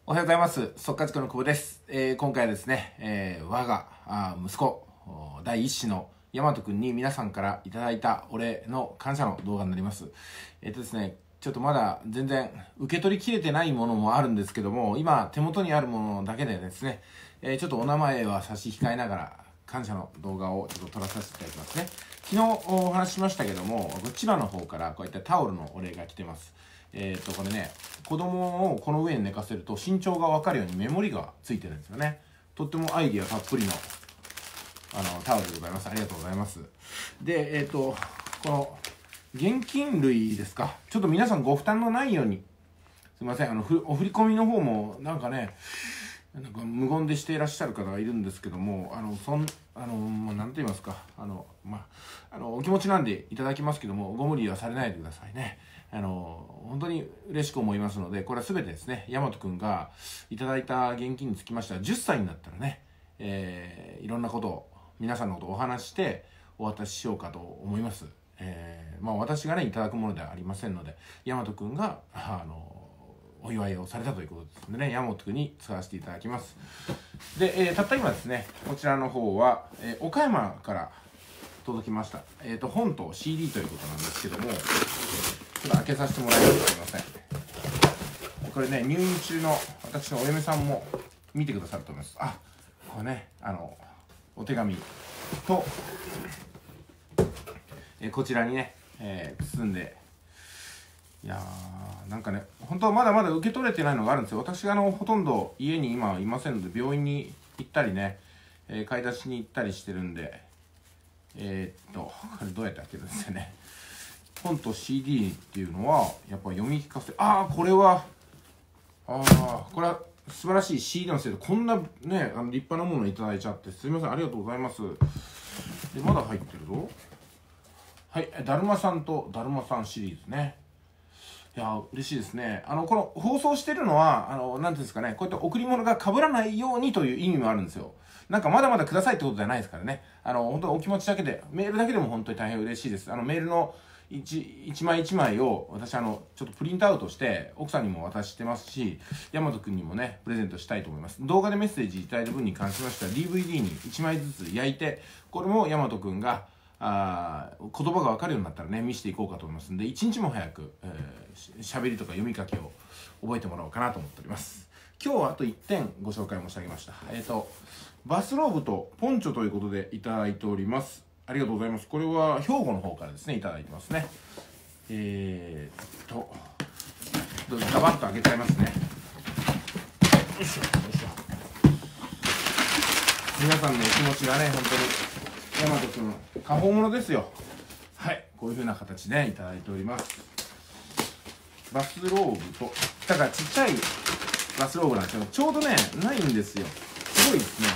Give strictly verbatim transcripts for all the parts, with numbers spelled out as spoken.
おはようございます。速稼塾の久保です。えー、今回はですね、えー、我があ息子、第一子の大和くんに皆さんからいただいたお礼の感謝の動画になります。えっとですね、ちょっとまだ全然受け取りきれてないものもあるんですけども、今手元にあるものだけでですね、えー、ちょっとお名前は差し控えながら感謝の動画をちょっと撮らさせていただきますね。昨日お話ししましたけども、千葉の方からこういったタオルのお礼が来てます。えっとこれね、子供をこの上に寝かせると身長が分かるようにメモリがついてるんですよね。とってもアイディアたっぷりのあのタオルでございます。ありがとうございます。で、えっとこの現金類ですか、ちょっと皆さんご負担のないように、すいません、あのお振り込みの方もなんかね、なんか無言でしていらっしゃる方がいるんですけども、あのそんあのもう何と言いますか、あのまああのお気持ちなんでいただきますけども、ご無理はされないでくださいね。あの本当に嬉しく思いますので、これは全てですね、大和くんがいただいた現金につきましてはじゅっさいになったらね、えー、いろんなことを皆さんのことをお話して、お渡ししようかと思います。えー、まあ私がねいただくものではありませんので、大和くんがあのお祝いをされたということですのでね、大和くんに使わせていただきます。で、えー、たった今ですね、こちらの方は、えー、岡山から届きました。えっと本と シーディー ということなんですけども、ちょっと開けさせてもらいます。すいません。これね、入院中の私のお嫁さんも見てくださると思います。あ、これね、あのお手紙と、えー、こちらにね、えー、包んで、いやーなんかね、本当はまだまだ受け取れてないのがあるんですよ。私があのほとんど家に今いませんので、病院に行ったりね、えー、買い出しに行ったりしてるんで、えー、っとこれどうやって開けるんですよね。本と シーディー っていうのはやっぱ読み聞かせ、ああこれはああこれは素晴らしい シーディー なんですけど、こんなねあの立派なものをいただいちゃってすみません、ありがとうございます。でまだ入ってるぞ。はい、だるまさんとだるまさんシリーズね。いや嬉しいですね。あのこの放送してるのはあのなんていうんですかね、こういった贈り物が被らないようにという意味もあるんですよ。なんかまだまだくださいってことじゃないですからね。あの本当お気持ちだけで、メールだけでも本当に大変嬉しいです。あのメールの一一枚一枚を私あのちょっとプリントアウトして奥さんにも渡してますし、大和くんにもねプレゼントしたいと思います。動画でメッセージいただいた分に関しましては ディーブイディー にいちまいずつ焼いて、これも大和くんがあ言葉が分かるようになったらね見せていこうかと思いますんで、一日も早く、えー、しゃべりとか読み書きを覚えてもらおうかなと思っております。今日はあといってんご紹介申し上げました。えっとバスローブとポンチョということでいただいております。ありがとうございます。これは兵庫の方からですねいただいてますね。えー、っとガバッと開けちゃいますね。よいしょよいしょ。皆さんの気持ちがね本当に大和くん過保物ですよ。はい、こういう風な形でいただいております。バスローブと、だからちっちゃいバスローブなんですけど、ちょうどねないんですよ。すごいですね。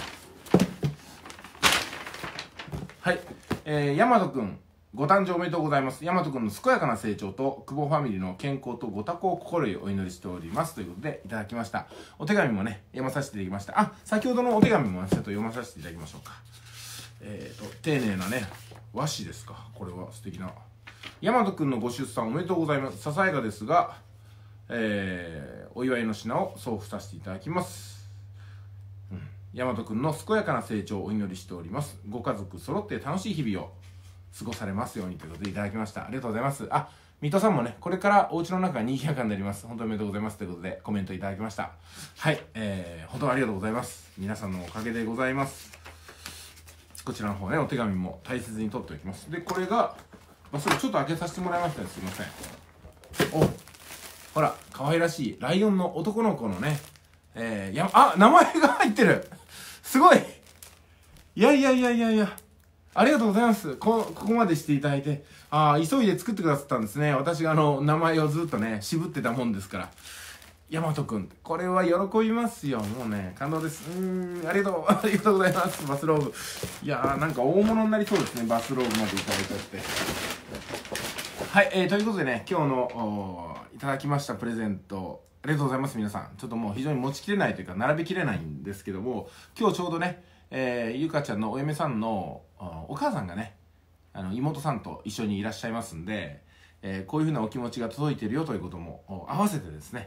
はい、えー、大和くんご誕生おめでとうございます。大和くんの健やかな成長と久保ファミリーの健康とご多幸を心よりお祈りしておりますということでいただきました。お手紙もね読まさせていただきました。あ、先ほどのお手紙もちょっと読まさせていただきましょうか。えーと丁寧なね和紙ですか。これは素敵な。大和くんのご出産おめでとうございます。ささやかですが、えー、お祝いの品を送付させていただきます。うん、大和くんの健やかな成長をお祈りしております。ご家族揃って楽しい日々を過ごされますようにということでいただきました。ありがとうございます。あ、水戸さんもね、これからお家の中が賑やかになります。本当におめでとうございますということでコメントいただきました。はい、えー、本当にありがとうございます。皆さんのおかげでございます。こちらの方ね、お手紙も大切に取っておきます。で、これが、まあ、それちょっと開けさせてもらいましたね。すいません。お、ほら、可愛らしいライオンの男の子のね、えー、や、あ、名前が入ってる。すごい。いやいやいやいやいや。ありがとうございます。こ、ここまでしていただいて。ああ、急いで作ってくださったんですね。私があの、名前をずっとね、渋ってたもんですから。大和くん、これは喜びますよ。もうね、感動です。うーん、ありがとう、ありがとうございます。バスローブ。いやー、なんか大物になりそうですね。バスローブまでいただいちゃって。はい、えー、ということでね、今日の、いただきましたプレゼント、ありがとうございます、皆さん。ちょっともう非常に持ちきれないというか、並べきれないんですけども、今日ちょうどね、えー、ゆかちゃんのお嫁さんのお母さんがね、あの妹さんと一緒にいらっしゃいますんで、えー、こういうふうなお気持ちが届いているよということも合わせてですね、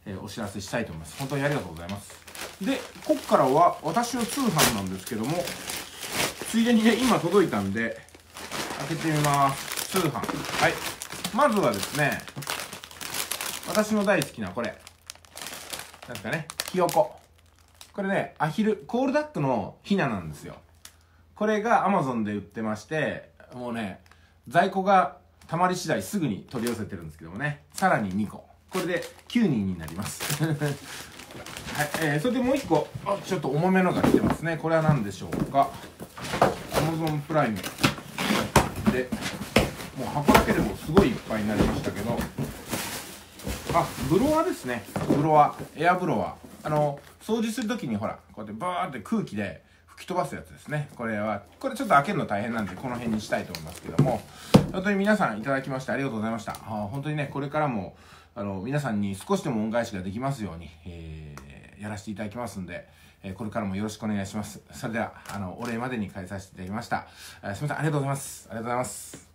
えー、お知らせしたいと思います。本当にありがとうございます。で、こっからは私の通販なんですけども、ついでにね、今届いたんで、開けてみます。通販。はい。まずはですね、私の大好きなこれ。なんですかね、ひよこ。これね、アヒル、コールダックのヒナなんですよ。これが Amazon で売ってまして、もうね、在庫が溜まり次第すぐに取り寄せてるんですけどもね、さらににこ。これできゅうにんになります。はい、えー、それでもういっこ、あ、ちょっと重めのが来てますね。これは何でしょうか。Amazon プライムで、もう箱だけでもすごいいっぱいになりましたけど、あ、ブロワーですね。ブロワー、エアブロワー。あの、掃除するときにほら、こうやってバーって空気で吹き飛ばすやつですね。これは、これちょっと開けるの大変なんで、この辺にしたいと思いますけども、本当に皆さんいただきましてありがとうございました。あ、本当にね、これからも、あの、皆さんに少しでも恩返しができますように、えー、やらせていただきますんで、えー、これからもよろしくお願いします。それでは、あの、お礼までに返させていただきました。えー、すみません、ありがとうございます。ありがとうございます。